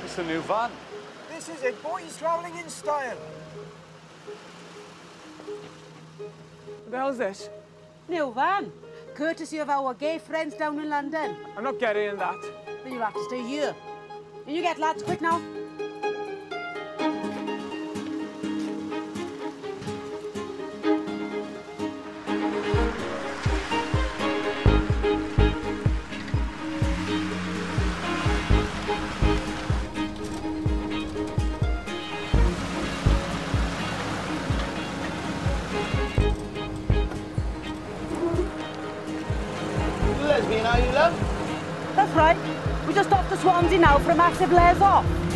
It's the new van. This is it, boys, travelling in style. What the hell's this? New van. Courtesy of our gay friends down in London. I'm not getting in that. Then you'll have to stay here. And you get lads, quick now. Lesbian, are you, love? That's right. We're just off to Swansea now for a massive layers off.